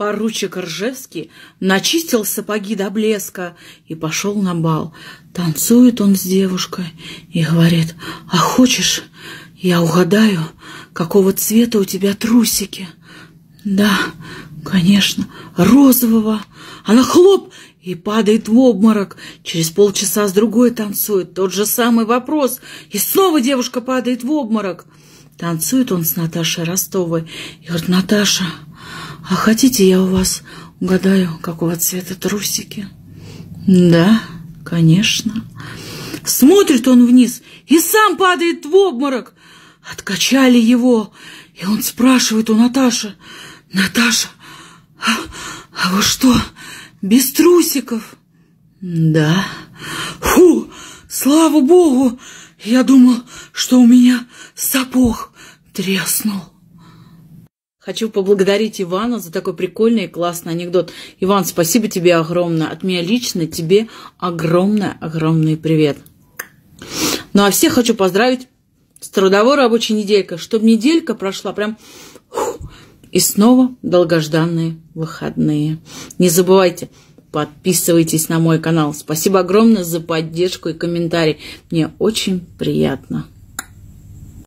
Поручик Ржевский начистил сапоги до блеска и пошел на бал. Танцует он с девушкой и говорит: «А хочешь, я угадаю, какого цвета у тебя трусики?» «Да, конечно, розового». Она хлоп и падает в обморок. Через полчаса с другой танцует. Тот же самый вопрос. И снова девушка падает в обморок. Танцует он с Наташей Ростовой и говорит: «Наташа, а хотите, я у вас угадаю, какого цвета трусики?» «Да, конечно». Смотрит он вниз и сам падает в обморок. Откачали его, и он спрашивает у Наташи: «Наташа, а вы что, без трусиков?» «Да». «Фу, слава богу, я думал, что у меня сапог треснул». Хочу поблагодарить Ивана за такой прикольный и классный анекдот. Иван, спасибо тебе огромное. От меня лично тебе огромный привет. Ну а всех хочу поздравить с трудовой рабочей неделькой, чтобы неделька прошла прям... И снова долгожданные выходные. Не забывайте, подписывайтесь на мой канал. Спасибо огромное за поддержку и комментарий. Мне очень приятно.